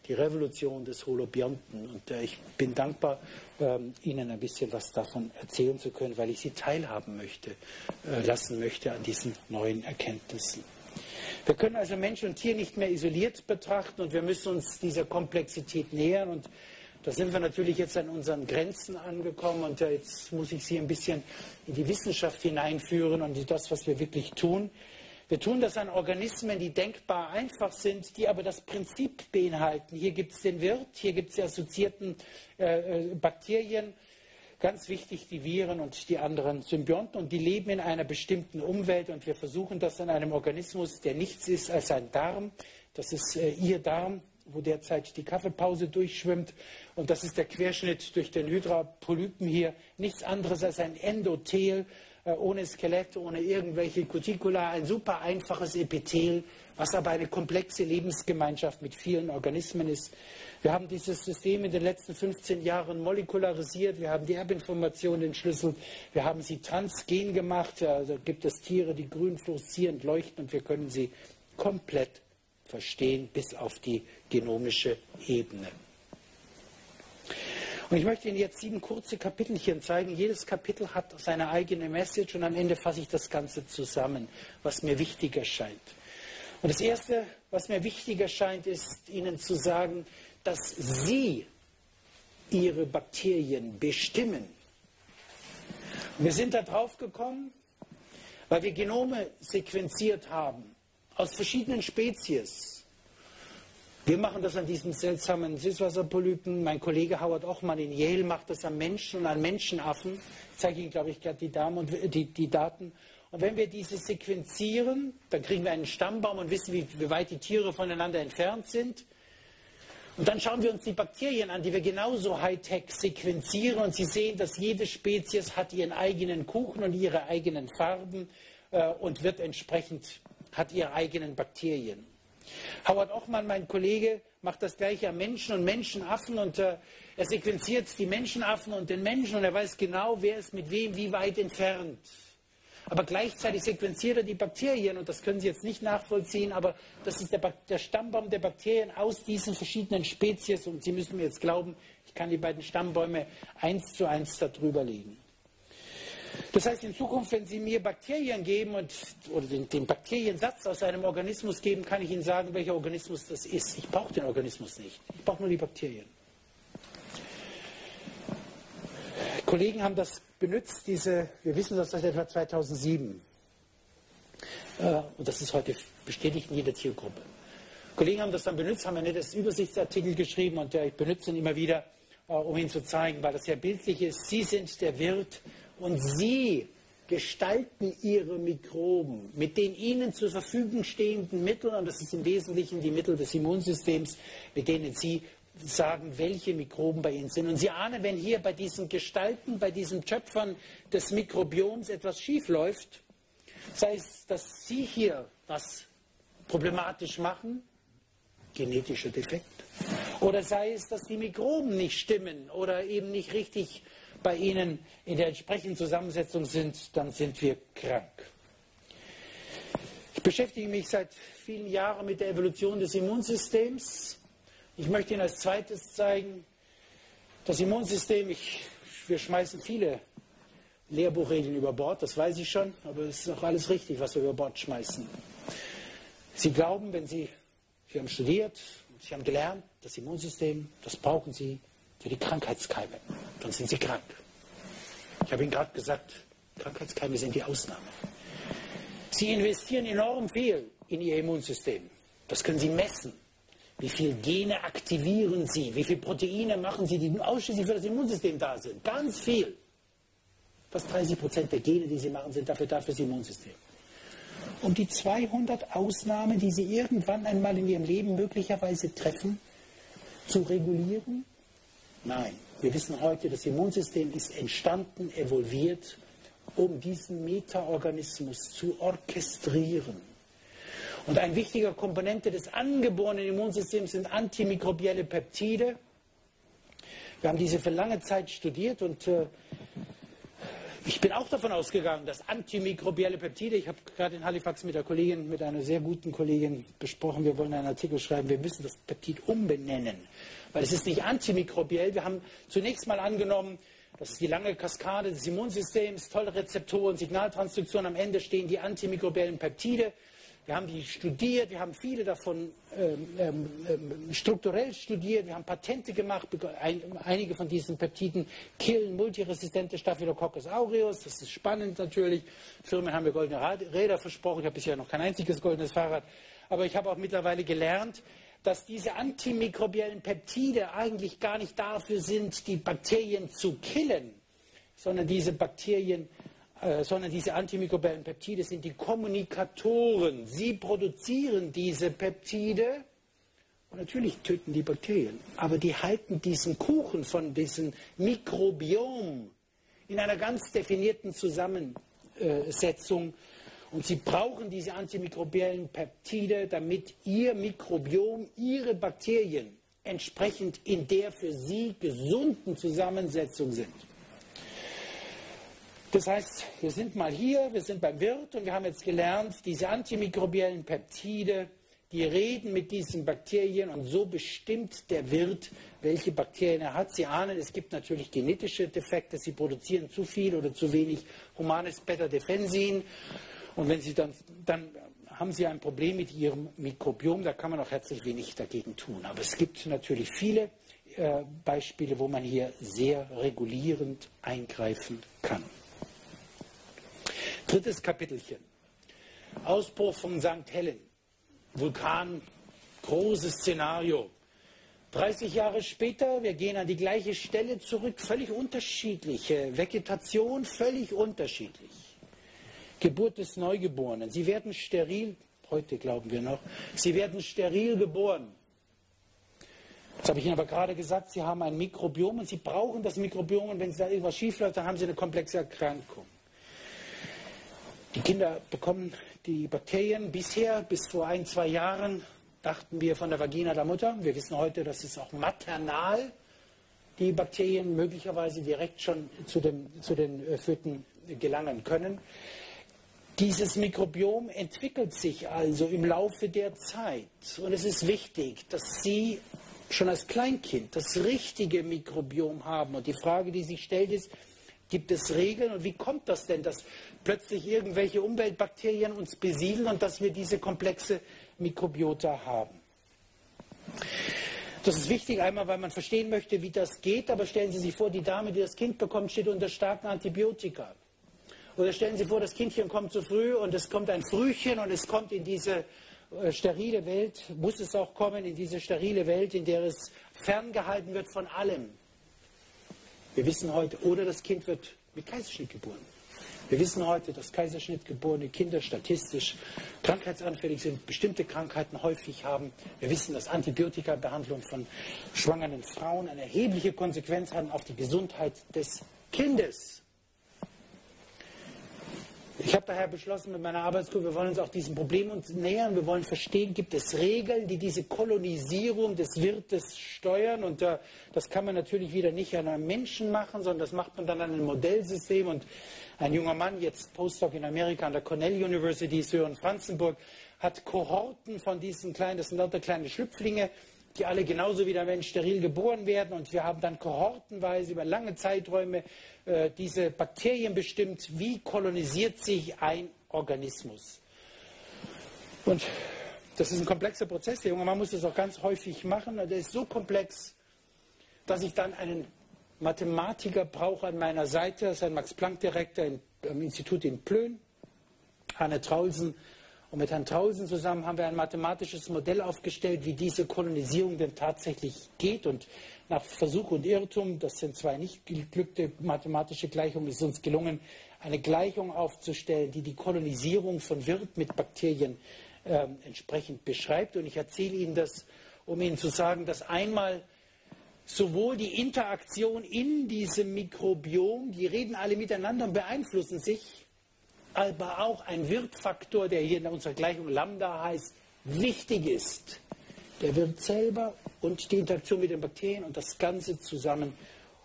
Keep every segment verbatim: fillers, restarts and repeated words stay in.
die Revolution des Holobionten. Und äh, ich bin dankbar, ähm, Ihnen ein bisschen was davon erzählen zu können, weil ich Sie teilhaben möchte, äh, lassen möchte an diesen neuen Erkenntnissen. Wir können also Mensch und Tier nicht mehr isoliert betrachten und wir müssen uns dieser Komplexität nähern. Und da sind wir natürlich jetzt an unseren Grenzen angekommen und äh, jetzt muss ich Sie ein bisschen in die Wissenschaft hineinführen und in das, was wir wirklich tun. Wir tun das an Organismen, die denkbar einfach sind, die aber das Prinzip beinhalten. Hier gibt es den Wirt, hier gibt es die assoziierten äh, Bakterien, ganz wichtig die Viren und die anderen Symbionten und die leben in einer bestimmten Umwelt und wir versuchen das an einem Organismus, der nichts ist als ein Darm. Das ist äh, Ihr Darm, wo derzeit die Kaffeepause durchschwimmt und das ist der Querschnitt durch den Hydra-Polypen hier. Nichts anderes als ein Endothel, ohne Skelett, ohne irgendwelche Cuticula, ein super einfaches Epithel, was aber eine komplexe Lebensgemeinschaft mit vielen Organismen ist. Wir haben dieses System in den letzten fünfzehn Jahren molekularisiert, wir haben die Erbinformation entschlüsselt, wir haben sie transgen gemacht, also gibt es Tiere, die grün fluoreszierend leuchten und wir können sie komplett verstehen bis auf die genomische Ebene. Und ich möchte Ihnen jetzt sieben kurze Kapitelchen zeigen. Jedes Kapitel hat seine eigene Message und am Ende fasse ich das Ganze zusammen, was mir wichtig erscheint. Und das Erste, was mir wichtig erscheint, ist Ihnen zu sagen, dass Sie Ihre Bakterien bestimmen. Und wir sind da drauf gekommen, weil wir Genome sequenziert haben aus verschiedenen Spezies. Wir machen das an diesem seltsamen Süßwasserpolypen. Mein Kollege Howard Ochman in Yale macht das am Menschen und an Menschenaffen. Ich zeige Ihnen, glaube ich, gerade die, und die, die Daten. Und wenn wir diese sequenzieren, dann kriegen wir einen Stammbaum und wissen, wie, wie weit die Tiere voneinander entfernt sind. Und dann schauen wir uns die Bakterien an, die wir genauso Hightech sequenzieren. Und Sie sehen, dass jede Spezies hat ihren eigenen Kuchen und ihre eigenen Farben äh, und wird entsprechend, hat ihre eigenen Bakterien. Howard Ochman, mein Kollege, macht das gleiche am Menschen und Menschenaffen und äh, er sequenziert die Menschenaffen und den Menschen und er weiß genau, wer ist mit wem wie weit entfernt. Aber gleichzeitig sequenziert er die Bakterien und das können Sie jetzt nicht nachvollziehen, aber das ist der, der Stammbaum der Bakterien aus diesen verschiedenen Spezies und Sie müssen mir jetzt glauben, ich kann die beiden Stammbäume eins zu eins darüber legen. Das heißt, in Zukunft, wenn Sie mir Bakterien geben und, oder den, den Bakteriensatz aus einem Organismus geben, kann ich Ihnen sagen, welcher Organismus das ist. Ich brauche den Organismus nicht. Ich brauche nur die Bakterien. Kollegen haben das benutzt, diese, wir wissen das seit etwa zweitausendsieben. Äh, und das ist heute bestätigt in jeder Tiergruppe. Kollegen haben das dann benutzt, haben einen nettes Übersichtsartikel geschrieben und äh, ich benutze ihn immer wieder, äh, um Ihnen zu zeigen, weil das sehr bildlich ist. Sie sind der Wirt. Und Sie gestalten Ihre Mikroben mit den Ihnen zur Verfügung stehenden Mitteln, und das ist im Wesentlichen die Mittel des Immunsystems, mit denen Sie sagen, welche Mikroben bei Ihnen sind. Und Sie ahnen, wenn hier bei diesen Gestalten, bei diesen Töpfern des Mikrobioms etwas schief läuft, sei es, dass Sie hier was problematisch machen, genetischer Defekt, oder sei es, dass die Mikroben nicht stimmen oder eben nicht richtig bei Ihnen in der entsprechenden Zusammensetzung sind, dann sind wir krank. Ich beschäftige mich seit vielen Jahren mit der Evolution des Immunsystems. Ich möchte Ihnen als zweites zeigen, das Immunsystem, ich, wir schmeißen viele Lehrbuchregeln über Bord, das weiß ich schon, aber es ist auch alles richtig, was wir über Bord schmeißen. Sie glauben, wenn Sie, Sie haben studiert, Sie haben gelernt, das Immunsystem, das brauchen Sie für die Krankheitskeime. Dann sind Sie krank. Ich habe Ihnen gerade gesagt, Krankheitskeime sind die Ausnahme. Sie investieren enorm viel in Ihr Immunsystem. Das können Sie messen. Wie viele Gene aktivieren Sie? Wie viele Proteine machen Sie, die ausschließlich für das Immunsystem da sind? Ganz viel. Fast dreißig Prozent der Gene, die Sie machen, sind dafür da für das Immunsystem. Um die zweihundert Ausnahmen, die Sie irgendwann einmal in Ihrem Leben möglicherweise treffen, zu regulieren? Nein. Wir wissen heute, das Immunsystem ist entstanden, evolviert, um diesen Metaorganismus zu orchestrieren. Und eine wichtige Komponente des angeborenen Immunsystems sind antimikrobielle Peptide. Wir haben diese für lange Zeit studiert und äh, Ich bin auch davon ausgegangen, dass antimikrobielle Peptide, ich habe gerade in Halifax mit der Kollegin, mit einer sehr guten Kollegin besprochen, wir wollen einen Artikel schreiben, wir müssen das Peptid umbenennen, weil es ist nicht antimikrobiell. Wir haben zunächst mal angenommen, das ist die lange Kaskade des Immunsystems, tolle Rezeptoren, Signaltransduktion, am Ende stehen die antimikrobiellen Peptide. Wir haben die studiert, wir haben viele davon ähm, ähm, strukturell studiert, wir haben Patente gemacht, ein, einige von diesen Peptiden killen multiresistente Staphylococcus aureus, das ist spannend natürlich. Firmen haben mir goldene Räder versprochen, ich habe bisher noch kein einziges goldenes Fahrrad, aber ich habe auch mittlerweile gelernt, dass diese antimikrobiellen Peptide eigentlich gar nicht dafür sind, die Bakterien zu killen, sondern diese Bakterien sondern diese antimikrobiellen Peptide sind die Kommunikatoren. Sie produzieren diese Peptide und natürlich töten die Bakterien. Aber die halten diesen Kuchen von diesem Mikrobiom in einer ganz definierten Zusammensetzung. Und sie brauchen diese antimikrobiellen Peptide, damit ihr Mikrobiom, ihre Bakterien entsprechend in der für sie gesunden Zusammensetzung sind. Das heißt, wir sind mal hier, wir sind beim Wirt und wir haben jetzt gelernt, diese antimikrobiellen Peptide, die reden mit diesen Bakterien und so bestimmt der Wirt, welche Bakterien er hat. Sie ahnen, es gibt natürlich genetische Defekte, sie produzieren zu viel oder zu wenig humanes Beta-Defensin und wenn sie dann, dann haben sie ein Problem mit ihrem Mikrobiom, da kann man auch herzlich wenig dagegen tun. Aber es gibt natürlich viele äh, Beispiele, wo man hier sehr regulierend eingreifen kann. Drittes Kapitelchen. Ausbruch von Sankt Helen. Vulkan, großes Szenario. dreißig Jahre später, wir gehen an die gleiche Stelle zurück, völlig unterschiedliche Vegetation, völlig unterschiedlich. Geburt des Neugeborenen. Sie werden steril, heute glauben wir noch, sie werden steril geboren. Jetzt habe ich Ihnen aber gerade gesagt, Sie haben ein Mikrobiom und Sie brauchen das Mikrobiom und wenn da irgendwas schief läuft, dann haben Sie eine komplexe Erkrankung. Die Kinder bekommen die Bakterien bisher, bis vor ein, zwei Jahren, dachten wir von der Vagina der Mutter. Wir wissen heute, dass es auch maternal die Bakterien möglicherweise direkt schon zu, dem, zu den Föten gelangen können. Dieses Mikrobiom entwickelt sich also im Laufe der Zeit. Und es ist wichtig, dass Sie schon als Kleinkind das richtige Mikrobiom haben. Und die Frage, die sich stellt, ist, gibt es Regeln und wie kommt das denn, dass plötzlich irgendwelche Umweltbakterien uns besiedeln und dass wir diese komplexe Mikrobiota haben? Das ist wichtig, einmal, weil man verstehen möchte, wie das geht, aber stellen Sie sich vor, die Dame, die das Kind bekommt, steht unter starken Antibiotika. Oder stellen Sie vor, das Kindchen kommt zu früh und es kommt ein Frühchen und es kommt in diese äh, sterile Welt, muss es auch kommen, in diese sterile Welt, in der es ferngehalten wird von allem. Wir wissen heute, oder das Kind wird mit Kaiserschnitt geboren. Wir wissen heute, dass kaiserschnittgeborene Kinder statistisch krankheitsanfällig sind, bestimmte Krankheiten häufig haben. Wir wissen, dass Antibiotikabehandlung von schwangeren Frauen eine erhebliche Konsequenz haben auf die Gesundheit des Kindes. Ich habe daher beschlossen mit meiner Arbeitsgruppe, wir wollen uns auch diesem Problem uns nähern. Wir wollen verstehen, gibt es Regeln, die diese Kolonisierung des Wirtes steuern. Und äh, das kann man natürlich wieder nicht an einem Menschen machen, sondern das macht man dann an einem Modellsystem. Und ein junger Mann, jetzt Postdoc in Amerika an der Cornell University, Sören Franzenburg, hat Kohorten von diesen kleinen, das sind lauter kleine Schlüpflinge, die alle genauso wie der Mensch steril geboren werden. Und wir haben dann kohortenweise über lange Zeiträume äh, diese Bakterien bestimmt, wie kolonisiert sich ein Organismus. Und das ist ein komplexer Prozess. Der junge Mann muss das auch ganz häufig machen. Und der ist so komplex, dass ich dann einen Mathematiker brauche an meiner Seite. Das ist ein Max-Planck-Direktor am Institut in Plön, Arne Traulsen. Und mit Herrn Traulsen zusammen haben wir ein mathematisches Modell aufgestellt, wie diese Kolonisierung denn tatsächlich geht. Und nach Versuch und Irrtum, das sind zwei nicht geglückte mathematische Gleichungen, ist uns gelungen, eine Gleichung aufzustellen, die die Kolonisierung von Wirt mit Bakterien äh, entsprechend beschreibt. Und ich erzähle Ihnen das, um Ihnen zu sagen, dass einmal sowohl die Interaktion in diesem Mikrobiom, die reden alle miteinander und beeinflussen sich, aber auch ein Wirtfaktor, der hier in unserer Gleichung Lambda heißt, wichtig ist. Der Wirt selber und die Interaktion mit den Bakterien und das Ganze zusammen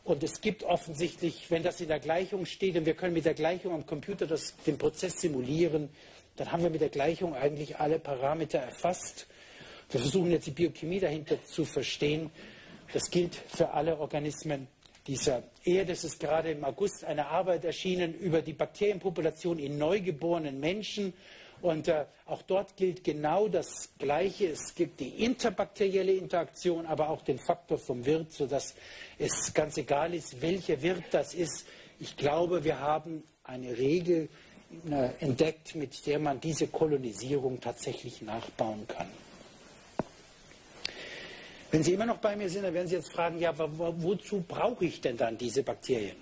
Und es gibt offensichtlich, wenn das in der Gleichung steht und wir können mit der Gleichung am Computer das, den Prozess simulieren, dann haben wir mit der Gleichung eigentlich alle Parameter erfasst. Wir versuchen jetzt die Biochemie dahinter zu verstehen. Das gilt für alle Organismen dieser Erde. Es ist gerade im August eine Arbeit erschienen über die Bakterienpopulation in neugeborenen Menschen. Und äh, auch dort gilt genau das Gleiche. Es gibt die interbakterielle Interaktion, aber auch den Faktor vom Wirt, sodass es ganz egal ist, welcher Wirt das ist. Ich glaube, wir haben eine Regel äh, entdeckt, mit der man diese Kolonisierung tatsächlich nachbauen kann. Wenn Sie immer noch bei mir sind, dann werden Sie jetzt fragen, ja, wo, wozu brauche ich denn dann diese Bakterien?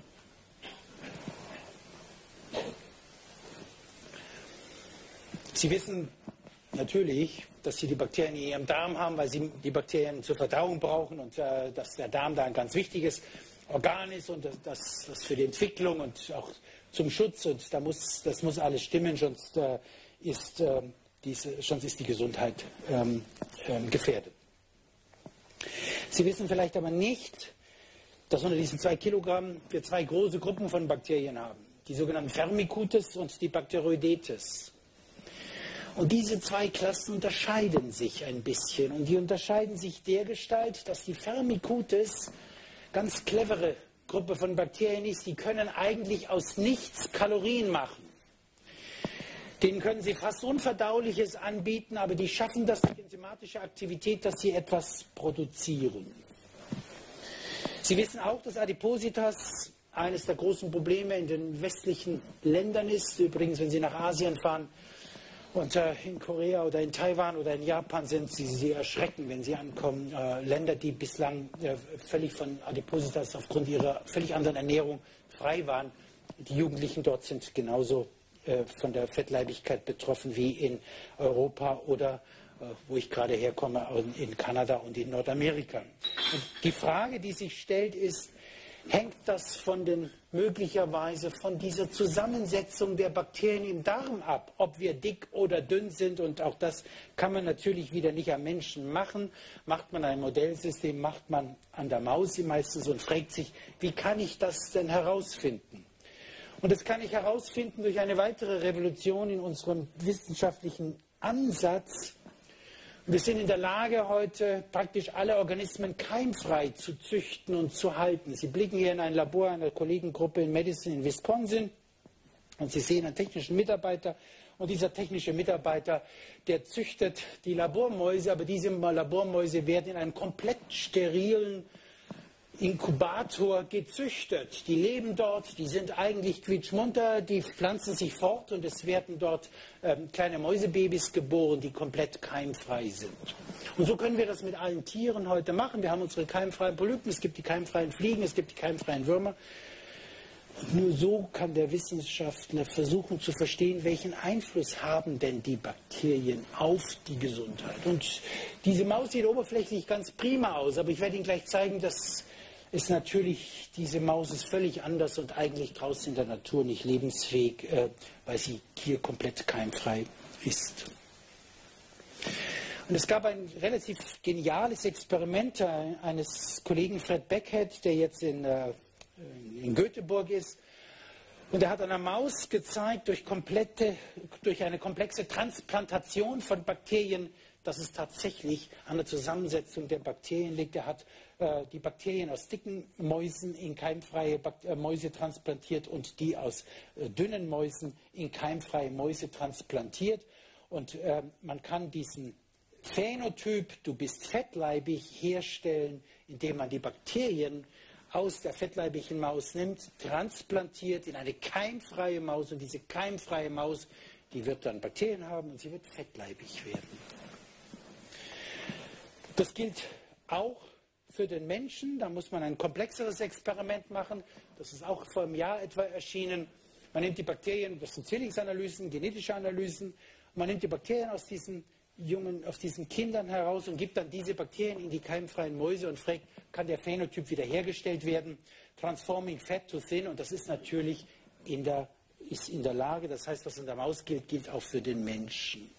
Sie wissen natürlich, dass Sie die Bakterien in Ihrem Darm haben, weil Sie die Bakterien zur Verdauung brauchen und äh, dass der Darm da ein ganz wichtiges Organ ist und das, das für die Entwicklung und auch zum Schutz, und da muss, das muss alles stimmen, sonst, äh, ist, äh, diese, sonst ist die Gesundheit ähm, ähm, gefährdet. Sie wissen vielleicht aber nicht, dass unter diesen zwei Kilogramm wir zwei große Gruppen von Bakterien haben, die sogenannten Firmicutes und die Bacteroidetes. Und diese zwei Klassen unterscheiden sich ein bisschen. Und die unterscheiden sich dergestalt, dass die Firmicutes ganz clevere Gruppe von Bakterien ist. Die können eigentlich aus nichts Kalorien machen. Denen können Sie fast Unverdauliches anbieten, aber die schaffen das durch enzymatische Aktivität, dass sie etwas produzieren. Sie wissen auch, dass Adipositas eines der großen Probleme in den westlichen Ländern ist. Übrigens, wenn Sie nach Asien fahren, und äh, in Korea oder in Taiwan oder in Japan sind sie, sie erschrecken, wenn sie ankommen. Äh, Länder, die bislang äh, völlig von Adipositas aufgrund ihrer völlig anderen Ernährung frei waren. Die Jugendlichen dort sind genauso äh, von der Fettleibigkeit betroffen wie in Europa oder, äh, wo ich gerade herkomme, in Kanada und in Nordamerika. Und die Frage, die sich stellt, ist, hängt das von den, möglicherweise von dieser Zusammensetzung der Bakterien im Darm ab, ob wir dick oder dünn sind, und auch das kann man natürlich wieder nicht am Menschen machen. Macht man ein Modellsystem, macht man an der Maus meistens und fragt sich, wie kann ich das denn herausfinden? Und das kann ich herausfinden durch eine weitere Revolution in unserem wissenschaftlichen Ansatz. Wir sind in der Lage, heute praktisch alle Organismen keimfrei zu züchten und zu halten. Sie blicken hier in ein Labor einer Kollegengruppe in Madison in Wisconsin und Sie sehen einen technischen Mitarbeiter. Und dieser technische Mitarbeiter, der züchtet die Labormäuse, aber diese Labormäuse werden in einem komplett sterilen Inkubator gezüchtet. Die leben dort, die sind eigentlich quietschmunter, die pflanzen sich fort und es werden dort ähm, kleine Mäusebabys geboren, die komplett keimfrei sind. Und so können wir das mit allen Tieren heute machen. Wir haben unsere keimfreien Polypen, es gibt die keimfreien Fliegen, es gibt die keimfreien Würmer. Und nur so kann der Wissenschaftler versuchen zu verstehen, welchen Einfluss haben denn die Bakterien auf die Gesundheit. Und diese Maus sieht oberflächlich ganz prima aus, aber ich werde Ihnen gleich zeigen, dass ist natürlich, diese Maus ist völlig anders und eigentlich draußen in der Natur nicht lebensfähig, äh, weil sie hier komplett keimfrei ist. Und es gab ein relativ geniales Experiment äh, eines Kollegen Fred Beckhead, der jetzt in, äh, in Göteborg ist. Und er hat einer Maus gezeigt, durch, komplette, durch eine komplexe Transplantation von Bakterien, dass es tatsächlich an der Zusammensetzung der Bakterien liegt. Er hat äh, die Bakterien aus dicken Mäusen in keimfreie Bak äh, Mäuse transplantiert und die aus äh, dünnen Mäusen in keimfreie Mäuse transplantiert. Und äh, man kann diesen Phänotyp, du bist fettleibig, herstellen, indem man die Bakterien aus der fettleibigen Maus nimmt, transplantiert in eine keimfreie Maus, und diese keimfreie Maus, die wird dann Bakterien haben und sie wird fettleibig werden. Das gilt auch für den Menschen. Da muss man ein komplexeres Experiment machen. Das ist auch vor einem Jahr etwa erschienen. Man nimmt die Bakterien, das sind Zwillingsanalysen, genetische Analysen. Man nimmt die Bakterien aus diesen Jungen, aus diesen Kindern heraus und gibt dann diese Bakterien in die keimfreien Mäuse und fragt, kann der Phänotyp wiederhergestellt werden? Transforming Fat to Thin. Und das ist natürlich in der, ist in der Lage. Das heißt, was in der Maus gilt, gilt auch für den Menschen.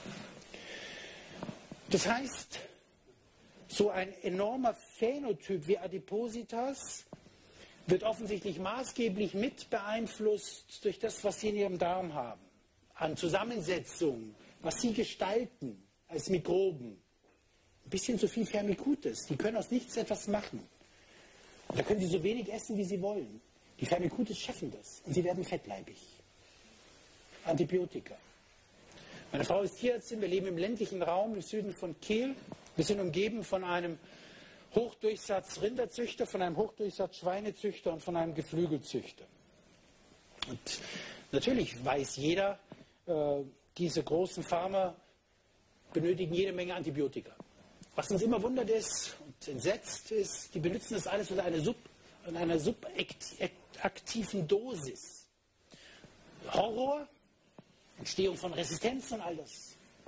Das heißt, so ein enormer Phänotyp wie Adipositas wird offensichtlich maßgeblich mit beeinflusst durch das, was Sie in Ihrem Darm haben. An Zusammensetzung, was Sie gestalten als Mikroben. Ein bisschen zu viel Firmicutes. Die können aus nichts etwas machen. Und da können Sie so wenig essen, wie Sie wollen. Die Firmicutes schaffen das. Und sie werden fettleibig. Antibiotika. Meine Frau ist Tierärztin. Wir leben im ländlichen Raum im Süden von Kiel. Wir sind umgeben von einem Hochdurchsatz-Rinderzüchter, von einem Hochdurchsatz-Schweinezüchter und von einem Geflügelzüchter. Und natürlich weiß jeder, äh, diese großen Farmer benötigen jede Menge Antibiotika. Was uns immer wundert ist und entsetzt ist, die benutzen das alles unter einer, Sub, in einer subaktiven Dosis. Horror, Entstehung von Resistenz und all das.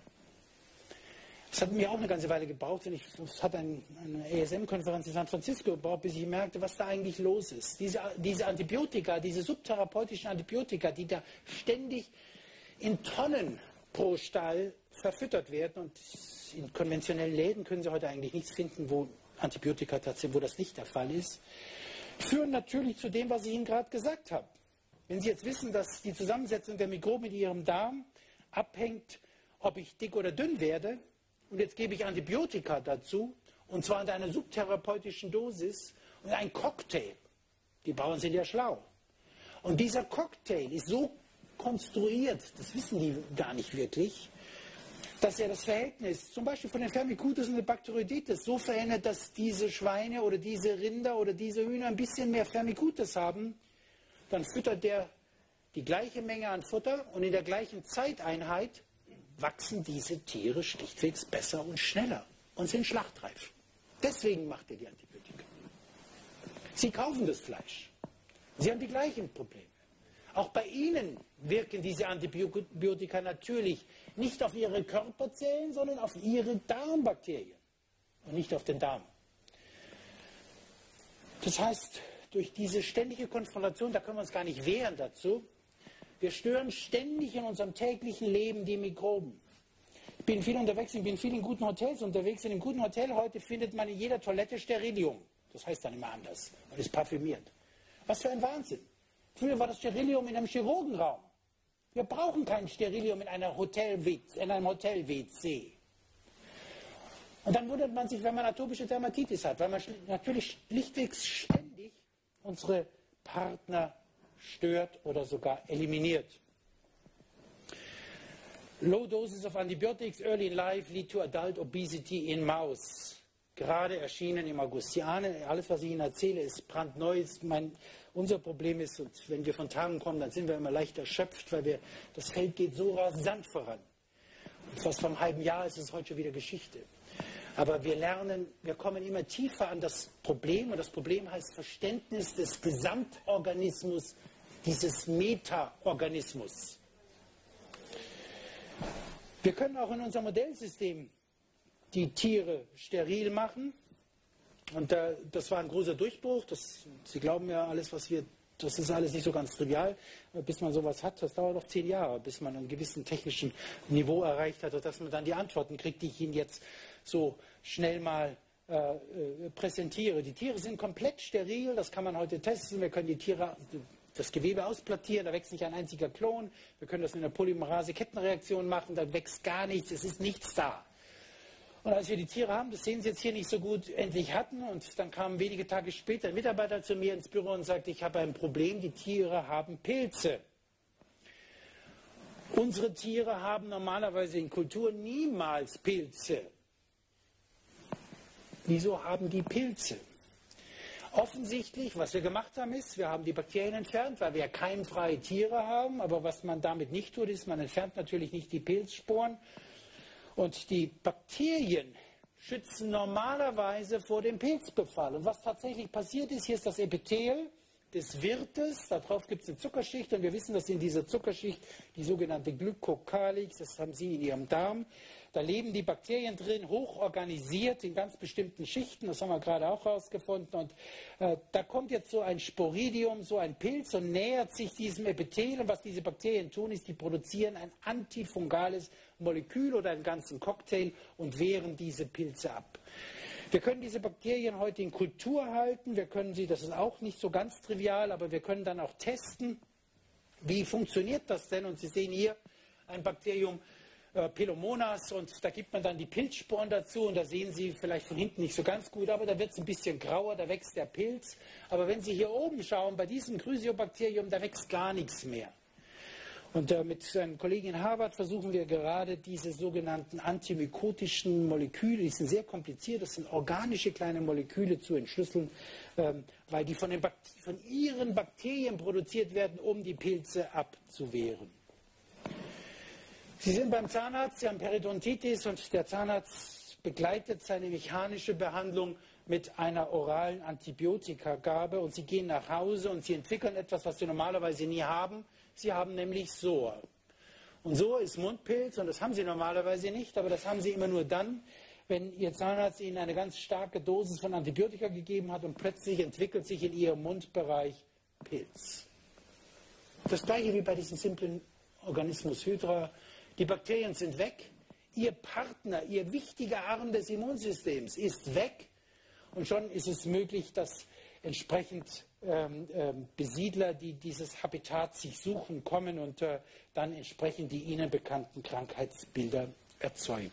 Das hat mir auch eine ganze Weile gebraucht, denn ich, es hat ein, eine A S M-Konferenz in San Francisco gebraucht, bis ich merkte, was da eigentlich los ist. Diese, diese Antibiotika, diese subtherapeutischen Antibiotika, die da ständig in Tonnen pro Stall verfüttert werden, und in konventionellen Läden können Sie heute eigentlich nichts finden, wo Antibiotika tatsächlich, wo das nicht der Fall ist, führen natürlich zu dem, was ich Ihnen gerade gesagt habe. Wenn Sie jetzt wissen, dass die Zusammensetzung der Mikroben in Ihrem Darm abhängt, ob ich dick oder dünn werde, und jetzt gebe ich Antibiotika dazu, und zwar in einer subtherapeutischen Dosis, und ein Cocktail. Die Bauern sind ja schlau. Und dieser Cocktail ist so konstruiert, das wissen die gar nicht wirklich, dass er das Verhältnis zum Beispiel von den Firmicutes und der Bakteroidetes so verändert, dass diese Schweine oder diese Rinder oder diese Hühner ein bisschen mehr Firmicutes haben. Dann füttert der die gleiche Menge an Futter, und in der gleichen Zeiteinheit wachsen diese Tiere schlichtweg besser und schneller und sind schlachtreif. Deswegen macht er die Antibiotika. Sie kaufen das Fleisch. Sie haben die gleichen Probleme. Auch bei Ihnen wirken diese Antibiotika natürlich nicht auf Ihre Körperzellen, sondern auf Ihre Darmbakterien und nicht auf den Darm. Das heißt, durch diese ständige Konfrontation, da können wir uns gar nicht wehren dazu, wir stören ständig in unserem täglichen Leben die Mikroben. Ich bin viel unterwegs, ich bin viel in guten Hotels unterwegs. In einem guten Hotel heute findet man in jeder Toilette Sterilium. Das heißt dann immer anders und ist parfümiert. Was für ein Wahnsinn. Früher war das Sterilium in einem Chirurgenraum. Wir brauchen kein Sterilium in, einer Hotel in einem Hotel-W C. Und dann wundert man sich, wenn man atopische Dermatitis hat, weil man natürlich schlichtweg ständig unsere Partner stört oder sogar eliminiert. Low doses of antibiotics early in life lead to adult obesity in mouse. Gerade erschienen im August. Sie ahnen, alles, was ich Ihnen erzähle, ist brandneu. Mein, unser Problem ist, und wenn wir von Tagen kommen, dann sind wir immer leicht erschöpft, weil wir, das Feld geht so rasant voran. Und fast vor einem halben Jahr ist es heute schon wieder Geschichte. Aber wir lernen, wir kommen immer tiefer an das Problem, und das Problem heißt Verständnis des Gesamtorganismus, dieses Meta-Organismus. Wir können auch in unserem Modellsystem die Tiere steril machen, und äh, das war ein großer Durchbruch. Das, Sie glauben ja, alles, was wir, das ist alles nicht so ganz trivial, bis man sowas hat. Das dauert noch zehn Jahre, bis man einen gewissen technischen Niveau erreicht hat, dass man dann die Antworten kriegt, die ich Ihnen jetzt so schnell mal äh, äh, präsentiere. Die Tiere sind komplett steril, das kann man heute testen. Wir können die Tiere, das Gewebe ausplattieren, da wächst nicht ein einziger Klon. Wir können das in einer Polymerase-Kettenreaktion machen, da wächst gar nichts, es ist nichts da. Und als wir die Tiere haben, das sehen Sie jetzt hier nicht so gut, endlich hatten, und dann kam wenige Tage später ein Mitarbeiter zu mir ins Büro und sagte, ich habe ein Problem, die Tiere haben Pilze. Unsere Tiere haben normalerweise in Kultur niemals Pilze. Wieso haben die Pilze? Offensichtlich, was wir gemacht haben, ist, wir haben die Bakterien entfernt, weil wir ja keimfreie Tiere haben, aber was man damit nicht tut, ist, man entfernt natürlich nicht die Pilzsporen. Und die Bakterien schützen normalerweise vor dem Pilzbefall. Und was tatsächlich passiert ist, hier ist das Epithel des Wirtes, darauf gibt es eine Zuckerschicht, und wir wissen, dass in dieser Zuckerschicht die sogenannte Glykokalix, das haben Sie in Ihrem Darm, da leben die Bakterien drin, hochorganisiert in ganz bestimmten Schichten, das haben wir gerade auch herausgefunden, und äh, da kommt jetzt so ein Sporidium, so ein Pilz, und nähert sich diesem Epithel, und was diese Bakterien tun, ist, die produzieren ein antifungales Molekül oder einen ganzen Cocktail und wehren diese Pilze ab. Wir können diese Bakterien heute in Kultur halten, wir können sie, das ist auch nicht so ganz trivial, aber wir können dann auch testen, wie funktioniert das denn? Und Sie sehen hier ein Bakterium äh, Pelomonas und da gibt man dann die Pilzsporen dazu und da sehen Sie vielleicht von hinten nicht so ganz gut, aber da wird es ein bisschen grauer, da wächst der Pilz. Aber wenn Sie hier oben schauen, bei diesem Chrysiobakterium, da wächst gar nichts mehr. Und äh, mit einem Kollegen in Harvard versuchen wir gerade diese sogenannten antimykotischen Moleküle, die sind sehr kompliziert, das sind organische kleine Moleküle zu entschlüsseln, ähm, weil die von, den von ihren Bakterien produziert werden, um die Pilze abzuwehren. Sie sind beim Zahnarzt, Sie haben Periodontitis und der Zahnarzt begleitet seine mechanische Behandlung mit einer oralen Antibiotikagabe und Sie gehen nach Hause und Sie entwickeln etwas, was Sie normalerweise nie haben. Sie haben nämlich Soa. Und Soa ist Mundpilz und das haben Sie normalerweise nicht, aber das haben Sie immer nur dann, wenn Ihr Zahnarzt Ihnen eine ganz starke Dosis von Antibiotika gegeben hat und plötzlich entwickelt sich in Ihrem Mundbereich Pilz. Das gleiche wie bei diesem simplen Organismus Hydra. Die Bakterien sind weg, Ihr Partner, Ihr wichtiger Arm des Immunsystems ist weg und schon ist es möglich, dass entsprechend ähm, ähm, Besiedler, die dieses Habitat sich suchen, kommen und äh, dann entsprechend die ihnen bekannten Krankheitsbilder erzeugen.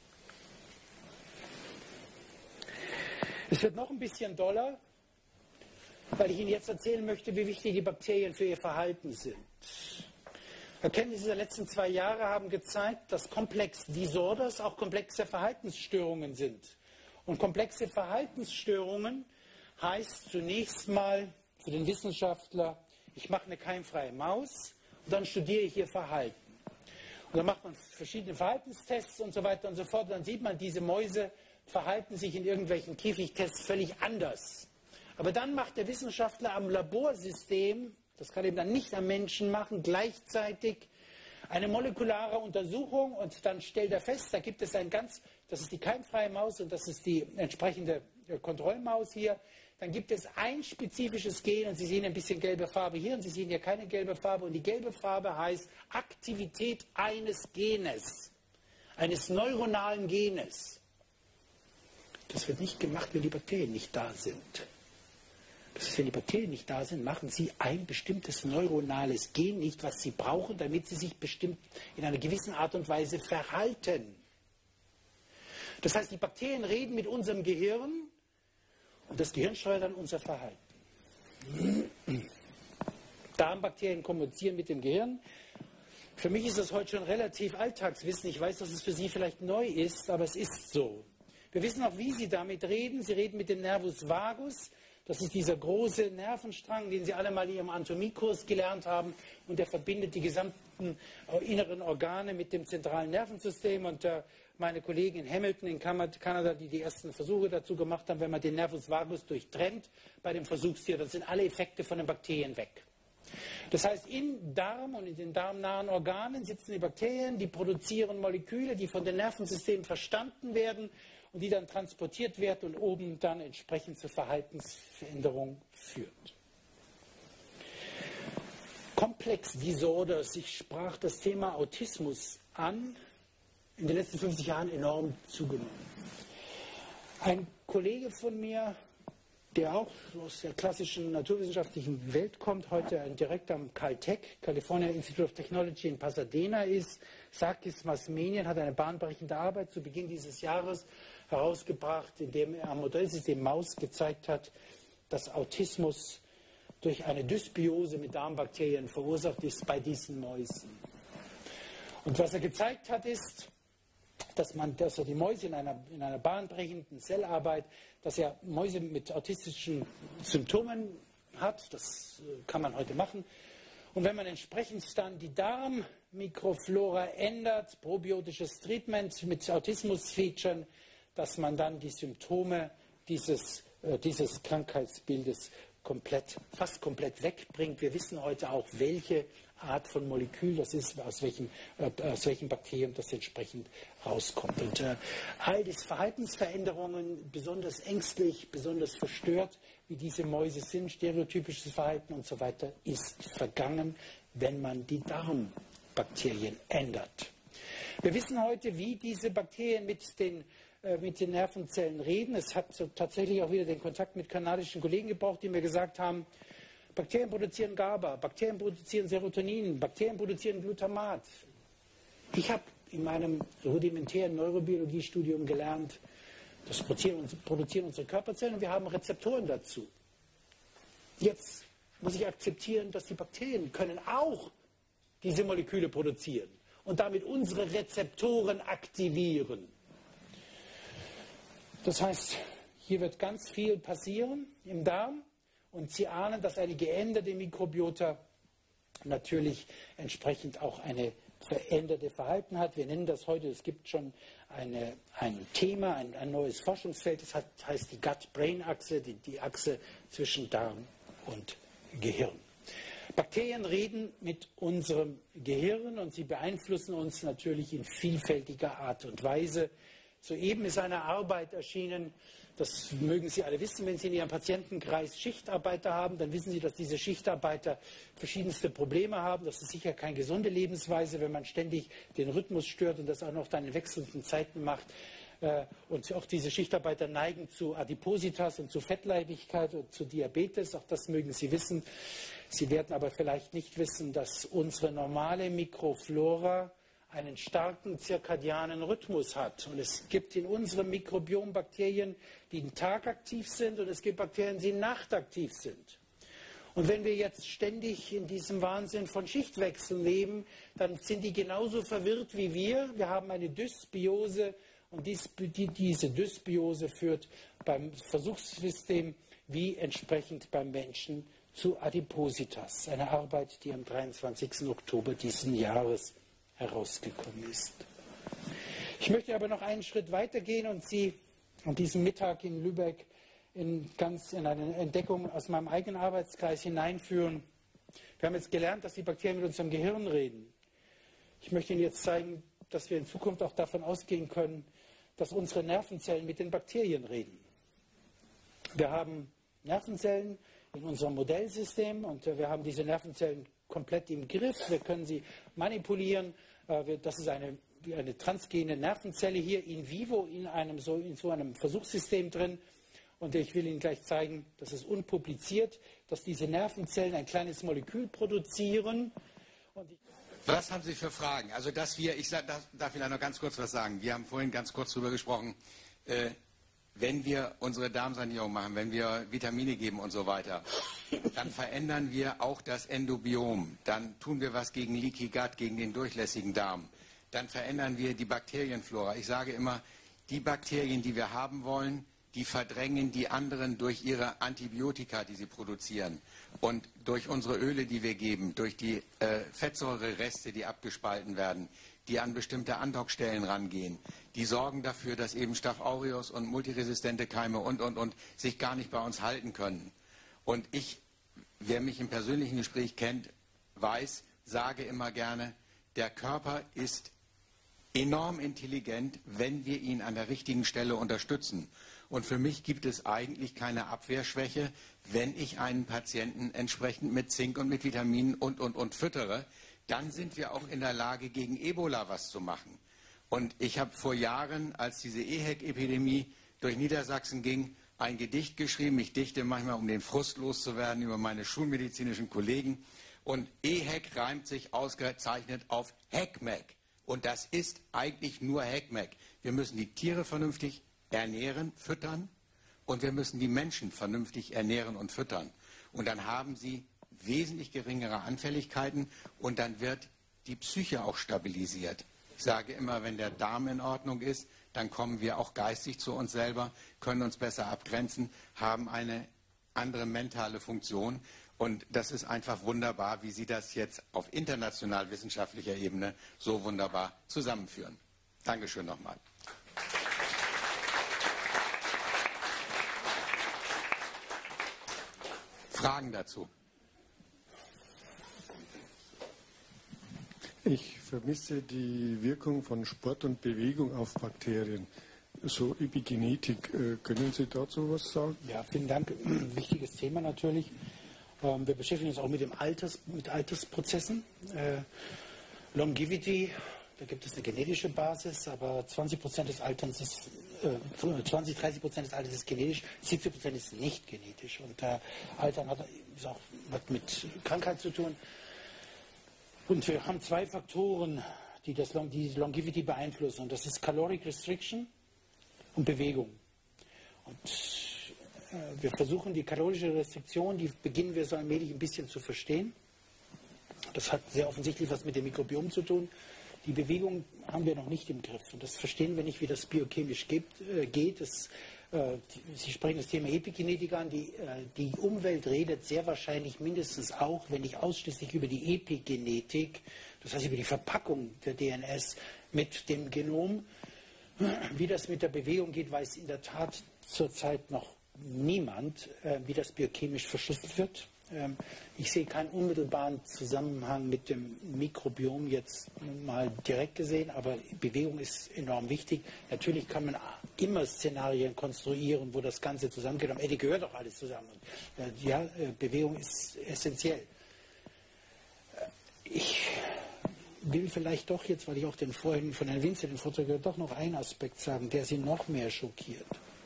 Es wird noch ein bisschen doller, weil ich Ihnen jetzt erzählen möchte, wie wichtig die Bakterien für ihr Verhalten sind. Erkenntnisse der letzten zwei Jahre haben gezeigt, dass Complex Disorders auch komplexe Verhaltensstörungen sind. Und komplexe Verhaltensstörungen heißt zunächst mal für den Wissenschaftler, ich mache eine keimfreie Maus und dann studiere ich ihr Verhalten. Und dann macht man verschiedene Verhaltenstests und so weiter und so fort. Und dann sieht man, diese Mäuse verhalten sich in irgendwelchen Käfigtests völlig anders. Aber dann macht der Wissenschaftler am Laborsystem, das kann eben dann nicht am Menschen machen, gleichzeitig eine molekulare Untersuchung und dann stellt er fest, da gibt es ein ganz, das ist die keimfreie Maus und das ist die entsprechende Kontrollmaus hier, dann gibt es ein spezifisches Gen und Sie sehen ein bisschen gelbe Farbe hier und Sie sehen hier keine gelbe Farbe und die gelbe Farbe heißt Aktivität eines Genes, eines neuronalen Genes. Das wird nicht gemacht, wenn die Bakterien nicht da sind. Das ist, wenn die Bakterien nicht da sind, machen sie ein bestimmtes neuronales Gen nicht, was sie brauchen, damit sie sich bestimmt in einer gewissen Art und Weise verhalten. Das heißt, die Bakterien reden mit unserem Gehirn und das Gehirn steuert dann unser Verhalten. Darmbakterien kommunizieren mit dem Gehirn. Für mich ist das heute schon relativ Alltagswissen. Ich weiß, dass es für Sie vielleicht neu ist, aber es ist so. Wir wissen auch, wie Sie damit reden. Sie reden mit dem Nervus vagus. Das ist dieser große Nervenstrang, den Sie alle mal in Ihrem Anatomiekurs gelernt haben. Und der verbindet die gesamten äh, inneren Organe mit dem zentralen Nervensystem. Und äh, meine Kollegen in Hamilton in Kanada, die die ersten Versuche dazu gemacht haben, wenn man den Nervus vagus durchtrennt bei dem Versuchstier, dann sind alle Effekte von den Bakterien weg. Das heißt, im Darm und in den darmnahen Organen sitzen die Bakterien, die produzieren Moleküle, die von den Nervensystemen verstanden werden und die dann transportiert werden und oben dann entsprechend zur Verhaltensveränderung führt. Complex Disorders, ich sprach das Thema Autismus an, in den letzten fünfzig Jahren enorm zugenommen. Ein Kollege von mir, der auch aus der klassischen naturwissenschaftlichen Welt kommt, heute ein Direktor am Caltech, California Institute of Technology in Pasadena ist, Sakis Masmenian, hat eine bahnbrechende Arbeit zu Beginn dieses Jahres herausgebracht, in dem er am Modellsystem Maus gezeigt hat, dass Autismus durch eine Dysbiose mit Darmbakterien verursacht ist bei diesen Mäusen. Und was er gezeigt hat, ist, dass, man, dass er die Mäuse in einer, in einer bahnbrechenden Zellarbeit, dass er Mäuse mit autistischen Symptomen hat, das kann man heute machen. Und wenn man entsprechend dann die Darmmikroflora ändert, probiotisches Treatment mit Autismus-Featuren, dass man dann die Symptome dieses, äh, dieses Krankheitsbildes komplett, fast komplett wegbringt. Wir wissen heute auch, welche Art von Molekül das ist, aus welchem, äh, aus welchem Bakterium das entsprechend rauskommt. Und äh, all diese Verhaltensveränderungen, besonders ängstlich, besonders verstört, wie diese Mäuse sind, stereotypisches Verhalten und so weiter, ist vergangen, wenn man die Darmbakterien ändert. Wir wissen heute, wie diese Bakterien mit den äh, mit den Nervenzellen reden. Es hat so tatsächlich auch wieder den Kontakt mit kanadischen Kollegen gebraucht, die mir gesagt haben, Bakterien produzieren GABA, Bakterien produzieren Serotonin, Bakterien produzieren Glutamat. Ich habe in meinem rudimentären Neurobiologiestudium gelernt, das produzieren, produzieren unsere Körperzellen und wir haben Rezeptoren dazu. Jetzt muss ich akzeptieren, dass die Bakterien können auch diese Moleküle produzieren und damit unsere Rezeptoren aktivieren. Das heißt, hier wird ganz viel passieren im Darm und Sie ahnen, dass eine geänderte Mikrobiota natürlich entsprechend auch eine veränderte Verhalten hat. Wir nennen das heute, es gibt schon eine, ein Thema, ein, ein neues Forschungsfeld, das heißt die Gut-Brain-Achse, die, die Achse zwischen Darm und Gehirn. Bakterien reden mit unserem Gehirn und sie beeinflussen uns natürlich in vielfältiger Art und Weise. Soeben ist eine Arbeit erschienen, das mögen Sie alle wissen, wenn Sie in Ihrem Patientenkreis Schichtarbeiter haben, dann wissen Sie, dass diese Schichtarbeiter verschiedenste Probleme haben. Das ist sicher keine gesunde Lebensweise, wenn man ständig den Rhythmus stört und das auch noch dann in wechselnden Zeiten macht. Und auch diese Schichtarbeiter neigen zu Adipositas und zu Fettleibigkeit und zu Diabetes. Auch das mögen Sie wissen. Sie werden aber vielleicht nicht wissen, dass unsere normale Mikroflora einen starken zirkadianen Rhythmus hat. Und es gibt in unserem Mikrobiom Bakterien, die tagaktiv sind und es gibt Bakterien, die nachtaktiv sind. Und wenn wir jetzt ständig in diesem Wahnsinn von Schichtwechseln leben, dann sind die genauso verwirrt wie wir. Wir haben eine Dysbiose und dies, die, diese Dysbiose führt beim Versuchssystem wie entsprechend beim Menschen zu Adipositas. Eine Arbeit, die am dreiundzwanzigsten Oktober diesen Jahres herausgekommen ist. Ich möchte aber noch einen Schritt weiter gehen und Sie an diesem Mittag in Lübeck in, ganz in eine Entdeckung aus meinem eigenen Arbeitskreis hineinführen. Wir haben jetzt gelernt, dass die Bakterien mit unserem Gehirn reden. Ich möchte Ihnen jetzt zeigen, dass wir in Zukunft auch davon ausgehen können, dass unsere Nervenzellen mit den Bakterien reden. Wir haben Nervenzellen in unserem Modellsystem und wir haben diese Nervenzellen komplett im Griff. Wir können sie manipulieren. Das ist eine, eine transgene Nervenzelle hier in vivo in, einem, so, in so einem Versuchssystem drin. Und ich will Ihnen gleich zeigen, das ist unpubliziert, dass diese Nervenzellen ein kleines Molekül produzieren. Und was haben Sie für Fragen? Also, dass wir, ich sag, darf, darf vielleicht noch ganz kurz was sagen. Wir haben vorhin ganz kurz darüber gesprochen, äh, wenn wir unsere Darmsanierung machen, wenn wir Vitamine geben und so weiter, dann verändern wir auch das Endobiom. Dann tun wir was gegen Leaky Gut, gegen den durchlässigen Darm. Dann verändern wir die Bakterienflora. Ich sage immer, die Bakterien, die wir haben wollen, die verdrängen die anderen durch ihre Antibiotika, die sie produzieren. Und durch unsere Öle, die wir geben, durch die äh, Fettsäurereste, die abgespalten werden, die an bestimmte Andockstellen rangehen, die sorgen dafür, dass eben Staph aureus und multiresistente Keime und, und, und sich gar nicht bei uns halten können. Und ich, wer mich im persönlichen Gespräch kennt, weiß, sage immer gerne, der Körper ist enorm intelligent, wenn wir ihn an der richtigen Stelle unterstützen. Und für mich gibt es eigentlich keine Abwehrschwäche, wenn ich einen Patienten entsprechend mit Zink und mit Vitaminen und, und, und füttere. Dann sind wir auch in der Lage, gegen Ebola was zu machen. Und ich habe vor Jahren, als diese E H E C-Epidemie durch Niedersachsen ging, ein Gedicht geschrieben. Ich dichte manchmal, um den Frust loszuwerden über meine schulmedizinischen Kollegen. Und E H E C reimt sich ausgezeichnet auf Heckmeck. Und das ist eigentlich nur Heckmeck. Wir müssen die Tiere vernünftig ernähren, füttern. Und wir müssen die Menschen vernünftig ernähren und füttern. Und dann haben sie wesentlich geringere Anfälligkeiten und dann wird die Psyche auch stabilisiert. Ich sage immer, wenn der Darm in Ordnung ist, dann kommen wir auch geistig zu uns selber, können uns besser abgrenzen, haben eine andere mentale Funktion. Und das ist einfach wunderbar, wie Sie das jetzt auf international wissenschaftlicher Ebene so wunderbar zusammenführen. Dankeschön nochmal. Fragen dazu? Ich vermisse die Wirkung von Sport und Bewegung auf Bakterien. So Epigenetik, können Sie dazu was sagen? Ja, vielen Dank. Wichtiges Thema natürlich. Wir beschäftigen uns auch mit dem Alters, mit Altersprozessen. Longevity, da gibt es eine genetische Basis, aber zwanzig Prozent des Alterns ist zwanzig, dreißig Prozent des Alters ist genetisch, siebzig Prozent ist nicht genetisch. Und äh, Altern hat ist auch was mit Krankheit zu tun. Und wir haben zwei Faktoren, die das Long die Longevity beeinflussen. Und das ist Caloric Restriction und Bewegung. Und äh, wir versuchen die kalorische Restriktion, die beginnen wir so allmählich ein bisschen zu verstehen. Das hat sehr offensichtlich was mit dem Mikrobiom zu tun. Die Bewegung haben wir noch nicht im Griff. Und das verstehen wir nicht, wie das biochemisch gibt, äh, geht. Das, äh, die, Sie sprechen das Thema Epigenetik an. Die, äh, die Umwelt redet sehr wahrscheinlich mindestens auch, wenn nicht ausschließlich über die Epigenetik, das heißt über die Verpackung der D N S mit dem Genom. Wie das mit der Bewegung geht, weiß in der Tat zurzeit noch niemand, äh, wie das biochemisch verschlüsselt wird. Ich sehe keinen unmittelbaren Zusammenhang mit dem Mikrobiom jetzt mal direkt gesehen, aber Bewegung ist enorm wichtig. Natürlich kann man immer Szenarien konstruieren, wo das Ganze zusammengeht. Am Ende gehört auch alles zusammen. Ja, Bewegung ist essentiell. Ich will vielleicht doch jetzt, weil ich auch den vorhin von Herrn Winze den Vortrag gehört, doch noch einen Aspekt sagen, der Sie noch mehr schockiert.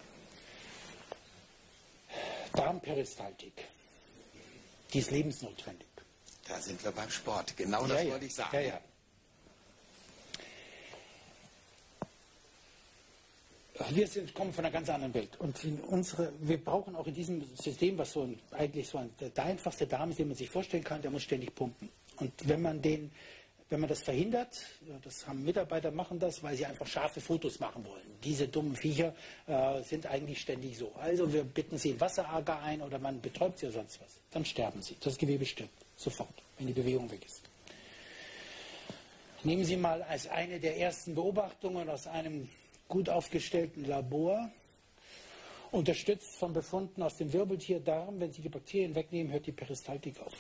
Darmperistaltik. Die ist lebensnotwendig. Da sind wir beim Sport. Genau ja, das ja. wollte ich sagen. Ja, ja. Wir sind, kommen von einer ganz anderen Welt. Und in unsere, wir brauchen auch in diesem System, was so ein, eigentlich so ein, der einfachste Darm ist, den man sich vorstellen kann, der muss ständig pumpen. Und wenn man den, wenn man das verhindert, das haben Mitarbeiter, machen das, weil sie einfach scharfe Fotos machen wollen. Diese dummen Viecher äh, sind eigentlich ständig so. Also wir bitten sie in Wasserager ein oder man betäubt sie oder sonst was. Dann sterben sie. Das Gewebe stirbt sofort, wenn die Bewegung weg ist. Nehmen Sie mal als eine der ersten Beobachtungen aus einem gut aufgestellten Labor, unterstützt von Befunden aus dem Wirbeltierdarm, wenn Sie die Bakterien wegnehmen, hört die Peristaltik auf.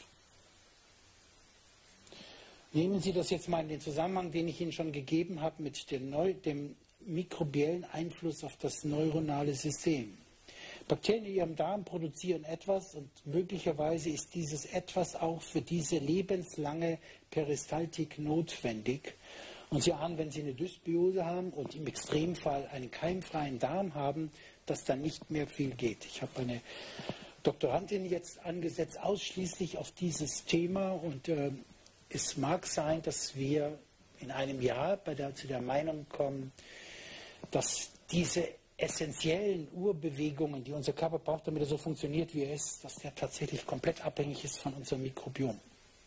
Nehmen Sie das jetzt mal in den Zusammenhang, den ich Ihnen schon gegeben habe, mit dem, Neu dem mikrobiellen Einfluss auf das neuronale System. Bakterien in Ihrem Darm produzieren etwas und möglicherweise ist dieses etwas auch für diese lebenslange Peristaltik notwendig. Und Sie ahnen, wenn Sie eine Dysbiose haben und im Extremfall einen keimfreien Darm haben, dass dann nicht mehr viel geht. Ich habe eine Doktorandin jetzt angesetzt, ausschließlich auf dieses Thema und äh, es mag sein, dass wir in einem Jahr bei der, zu der Meinung kommen, dass diese essentiellen Urbewegungen, die unser Körper braucht, damit er so funktioniert, wie er ist, dass der tatsächlich komplett abhängig ist von unserem Mikrobiom.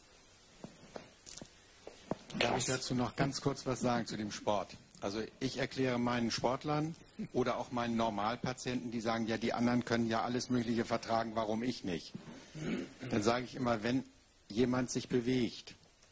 Darf ich dazu noch ganz kurz was sagen zu dem Sport? Also ich erkläre meinen Sportlern oder auch meinen Normalpatienten, die sagen, ja, die anderen können ja alles Mögliche vertragen, warum ich nicht? Dann sage ich immer, wenn jemand sich bewegt,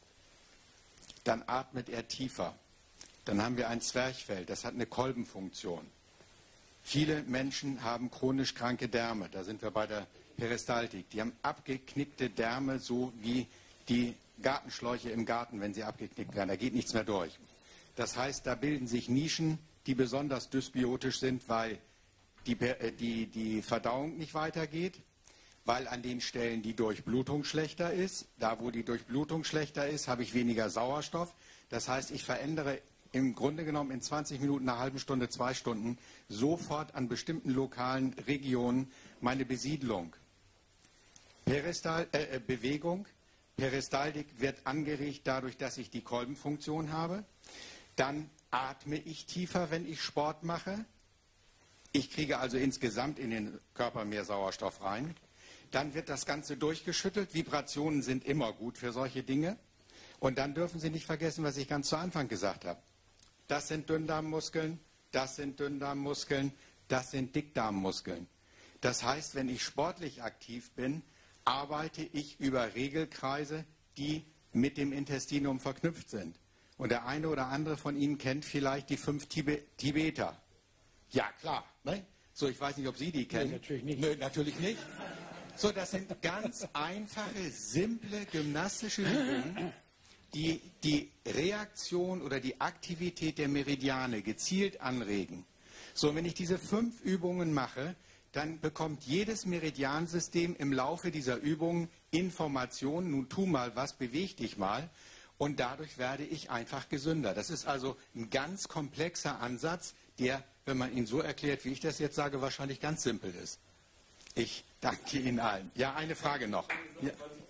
dann atmet er tiefer. Dann haben wir ein Zwerchfell, das hat eine Kolbenfunktion. Viele Menschen haben chronisch kranke Därme, da sind wir bei der Peristaltik. Die haben abgeknickte Därme, so wie die Gartenschläuche im Garten, wenn sie abgeknickt werden. Da geht nichts mehr durch. Das heißt, da bilden sich Nischen, die besonders dysbiotisch sind, weil die, die, die Verdauung nicht weitergeht, weil an den Stellen die Durchblutung schlechter ist. Da, wo die Durchblutung schlechter ist, habe ich weniger Sauerstoff. Das heißt, ich verändere im Grunde genommen in zwanzig Minuten, einer halben Stunde, zwei Stunden sofort an bestimmten lokalen Regionen meine Besiedlung. Peristal, äh, Bewegung. Peristaltik wird angeregt dadurch, dass ich die Kolbenfunktion habe. Dann atme ich tiefer, wenn ich Sport mache. Ich kriege also insgesamt in den Körper mehr Sauerstoff rein. Dann wird das Ganze durchgeschüttelt. Vibrationen sind immer gut für solche Dinge. Und dann dürfen Sie nicht vergessen, was ich ganz zu Anfang gesagt habe. Das sind Dünndarmmuskeln, das sind Dünndarmmuskeln, das sind Dickdarmmuskeln. Das heißt, wenn ich sportlich aktiv bin, arbeite ich über Regelkreise, die mit dem Intestinum verknüpft sind. Und der eine oder andere von Ihnen kennt vielleicht die fünf Tibe Tibeter. Ja, klar. Ne? So, ich weiß nicht, ob Sie die kennen. Nee, natürlich nicht. Nö, natürlich nicht. So, das sind ganz einfache, simple gymnastische Übungen, die die Reaktion oder die Aktivität der Meridiane gezielt anregen. So, wenn ich diese fünf Übungen mache, dann bekommt jedes Meridiansystem im Laufe dieser Übungen Informationen, nun tu mal was, beweg dich mal, und dadurch werde ich einfach gesünder. Das ist also ein ganz komplexer Ansatz, der wenn man ihn so erklärt, wie ich das jetzt sage, wahrscheinlich ganz simpel ist. Ich danke Ihnen allen. Ja, eine Frage noch. Ja.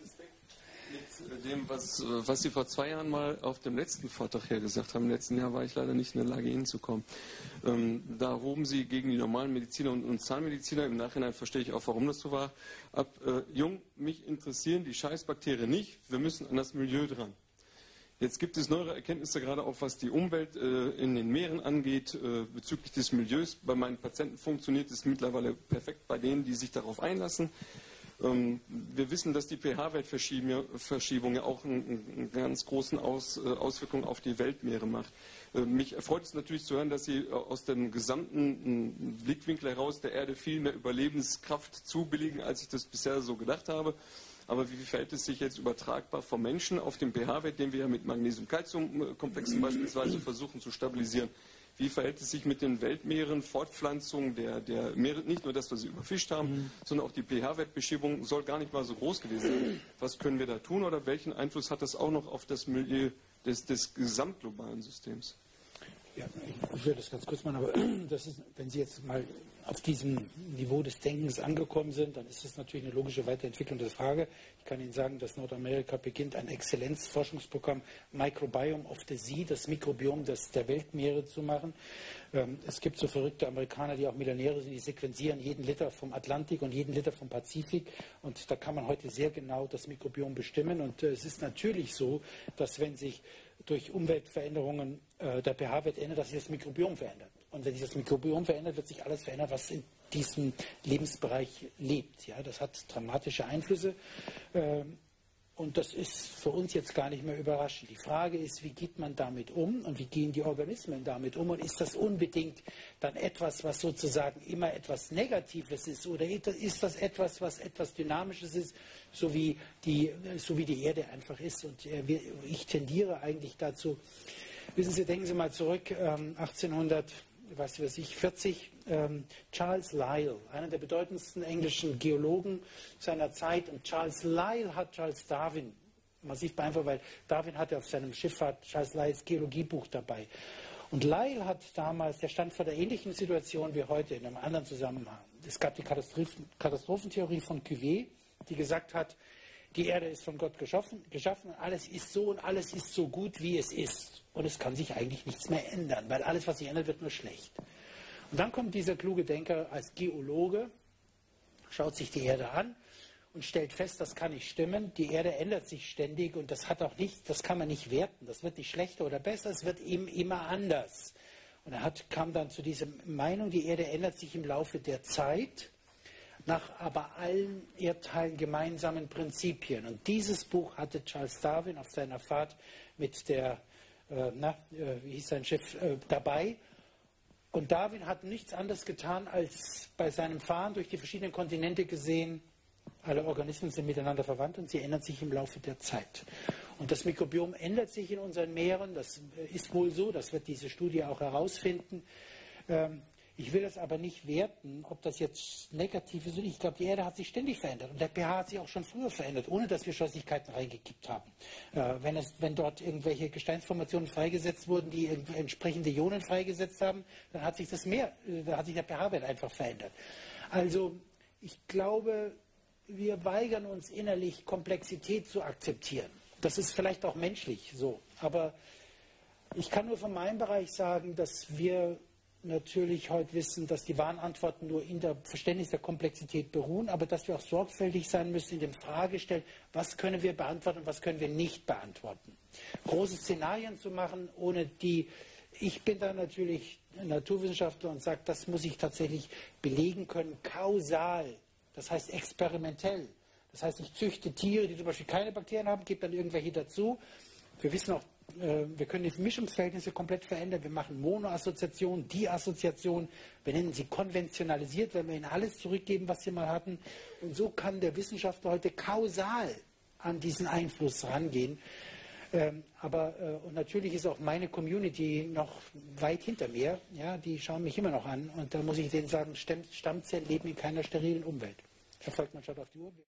Mit dem, was, was Sie vor zwei Jahren mal auf dem letzten Vortrag her gesagt haben, im letzten Jahr war ich leider nicht in der Lage, hinzukommen. Ähm, da hoben Sie gegen die normalen Mediziner und, und Zahnmediziner, im Nachhinein verstehe ich auch, warum das so war, ab, äh, Jung, mich interessieren die Scheißbakterien nicht, wir müssen an das Milieu dran. Jetzt gibt es neuere Erkenntnisse, gerade auch was die Umwelt äh, in den Meeren angeht, äh, bezüglich des Milieus. Bei meinen Patienten funktioniert es mittlerweile perfekt, bei denen, die sich darauf einlassen. Ähm, wir wissen, dass die pH-Wertverschiebung ja auch einen, einen ganz großen Aus, äh, Auswirkungen auf die Weltmeere macht. Äh, mich erfreut es natürlich zu hören, dass Sie aus dem gesamten Blickwinkel heraus der Erde viel mehr Überlebenskraft zubilligen, als ich das bisher so gedacht habe. Aber wie verhält es sich jetzt übertragbar vom Menschen auf den pH-Wert, den wir ja mit Magnesium-Calcium-Komplexen beispielsweise versuchen zu stabilisieren? Wie verhält es sich mit den Weltmeeren, Fortpflanzung der, der Meere? Nicht nur, dass wir sie überfischt haben, mhm. sondern auch die pH-Wertbeschiebung soll gar nicht mal so groß gewesen sein. Was können wir da tun oder welchen Einfluss hat das auch noch auf das Milieu des, des gesamtglobalen Systems? Ja, ich würde das ganz kurz machen, aber das ist, wenn Sie jetzt mal auf diesem Niveau des Denkens angekommen sind, dann ist das natürlich eine logische Weiterentwicklung der Frage. Ich kann Ihnen sagen, dass Nordamerika beginnt, ein Exzellenzforschungsprogramm Microbiome of the Sea, das Mikrobiom des, der Weltmeere zu machen. Ähm, es gibt so verrückte Amerikaner, die auch Millionäre sind, die sequenzieren jeden Liter vom Atlantik und jeden Liter vom Pazifik. Und da kann man heute sehr genau das Mikrobiom bestimmen. Und äh, es ist natürlich so, dass wenn sich durch Umweltveränderungen äh, der pH-Wert ändert, dass sich das Mikrobiom verändert. Und wenn sich das Mikrobiom verändert, wird sich alles verändern, was in diesem Lebensbereich lebt. Ja, das hat dramatische Einflüsse. Ähm, und das ist für uns jetzt gar nicht mehr überraschend. Die Frage ist, wie geht man damit um und wie gehen die Organismen damit um? Und ist das unbedingt dann etwas, was sozusagen immer etwas Negatives ist? Oder ist das etwas, was etwas Dynamisches ist, so wie die, so wie die Erde einfach ist? Und äh, wir, ich tendiere eigentlich dazu, wissen Sie, denken Sie mal zurück, ähm, achtzehnhundert, was weiß ich, vierzig, ähm, Charles Lyell, einer der bedeutendsten englischen Geologen seiner Zeit. Und Charles Lyell hat Charles Darwin massiv beeinflusst, weil Darwin hatte auf seinem Schiffahrt Charles Lyells Geologiebuch dabei. Und Lyell hat damals, der stand vor der ähnlichen Situation wie heute in einem anderen Zusammenhang. Es gab die Katastrophen, Katastrophentheorie von Cuvier, die gesagt hat, die Erde ist von Gott geschaffen, geschaffen, alles ist so und alles ist so gut, wie es ist. Und es kann sich eigentlich nichts mehr ändern, weil alles, was sich ändert, wird nur schlecht. Und dann kommt dieser kluge Denker als Geologe, schaut sich die Erde an und stellt fest, das kann nicht stimmen. Die Erde ändert sich ständig und das hat auch nichts, das kann man nicht werten. Das wird nicht schlechter oder besser, es wird eben immer anders. Und er hat, kam dann zu dieser Meinung, die Erde ändert sich im Laufe der Zeit, nach aber allen Erdteilen gemeinsamen Prinzipien. Und dieses Buch hatte Charles Darwin auf seiner Fahrt mit der, äh, na, äh, wie hieß sein Schiff, äh, dabei. Und Darwin hat nichts anderes getan, als bei seinem Fahren durch die verschiedenen Kontinente gesehen, alle Organismen sind miteinander verwandt und sie ändern sich im Laufe der Zeit. Und das Mikrobiom ändert sich in unseren Meeren, das ist wohl so, das wird diese Studie auch herausfinden. Ähm, Ich will das aber nicht werten, ob das jetzt negativ ist. Ich glaube, die Erde hat sich ständig verändert. Und der pH hat sich auch schon früher verändert, ohne dass wir Scheußlichkeiten reingekippt haben. Äh, wenn, es, wenn dort irgendwelche Gesteinsformationen freigesetzt wurden, die entsprechende Ionen freigesetzt haben, dann hat sich das Meer, äh, da hat sich der pH-Wert einfach verändert. Also ich glaube, wir weigern uns innerlich, Komplexität zu akzeptieren. Das ist vielleicht auch menschlich so. Aber ich kann nur von meinem Bereich sagen, dass wir natürlich heute wissen, dass die wahren Antworten nur in der Verständnis der Komplexität beruhen, aber dass wir auch sorgfältig sein müssen in dem Fragestellen, was können wir beantworten und was können wir nicht beantworten. Große Szenarien zu machen, ohne die, ich bin da natürlich Naturwissenschaftler und sage, das muss ich tatsächlich belegen können, kausal, das heißt experimentell. Das heißt, ich züchte Tiere, die zum Beispiel keine Bakterien haben, gebe dann irgendwelche dazu. Wir wissen auch, wir können die Mischungsverhältnisse komplett verändern. Wir machen Monoassoziation, Diassoziation. Wir nennen sie konventionalisiert, wenn wir ihnen alles zurückgeben, was sie mal hatten. Und so kann der Wissenschaftler heute kausal an diesen Einfluss rangehen. Aber und natürlich ist auch meine Community noch weit hinter mir. Ja, die schauen mich immer noch an. Und da muss ich denen sagen, Stammzellen leben in keiner sterilen Umwelt. Herr Volkmann, schaut auf die Uhr.